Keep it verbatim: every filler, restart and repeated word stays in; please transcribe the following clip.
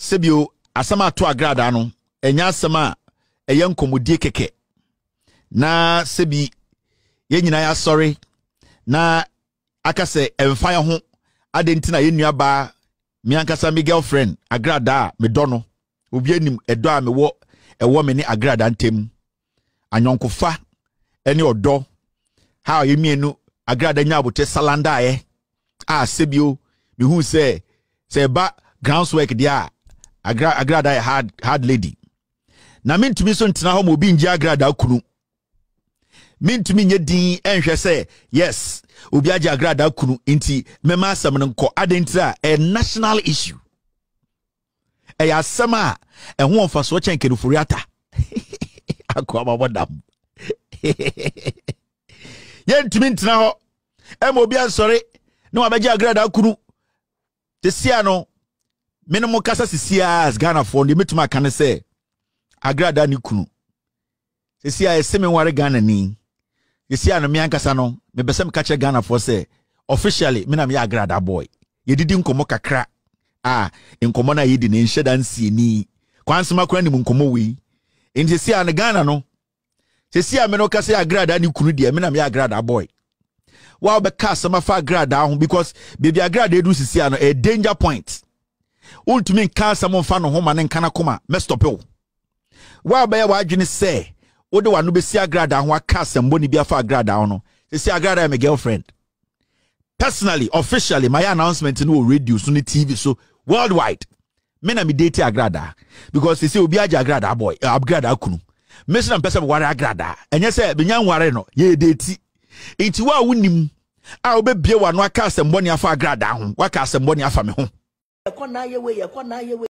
sebio asama to Agradaa no enya asama eye nkomodie keke na sebi ye nyina ya sorry na akase emfa ye ho ade ntina ye nuaba mi ankasa mi girlfriend Agradaa me dono obi anim edo a me wo ewo me ni Agradaa ntem anyonkofa eni odo ha ye mienu Agradaa nya abote salanda ye a sebio me hu se se ba groundswork dia Agra Agradaa hard hard lady na mintumi so ntina ho mo bi nji Agradaa kunu mintumi nye din enhwe se yes obi age Agradaa kunu nti mema asem nko adentira a national issue e ya asema e ho onfa so chen kenufuri ata akwa mabodam ye ntumi ntina ho e mo bi ansori na wabage Agradaa kunu tesia no minimum kasa sisia as Ghana for the mituma kan say Agradaa ni kunu sisia e semi ware Ghana ni sisia no me ankasa no me besem ka che Ghana for say officially me na me Agradaa boy ye didi nkomo kakra ah nkomo na yidi ne nheda nsie ni kwansema kora ni nkomo wi enti sisia no Ghana no sisia me no ka say Agradaa ni kunu de me na me Agradaa boy wa be ka sama fa Agradaa ho because baby Agradaa edu sisia no a danger point ultimi nka samo fa no homa ne nkana koma me stop yo wa ba ya wadwene se ode wa no besi Agradaa ho aka sembo ni bia fa Agradaa ho no se Agradaa my girlfriend personally officially my announcement no radio so ni T V so worldwide me na me date Agradaa because se obi age Agradaa boy Agradaa kunu me se na pese ware Agradaa enye se be nyan ware no ye date enti wa wonim a obebie wa no aka sembo ni afa Agradaa ho wa aka sembo ni afa me ho.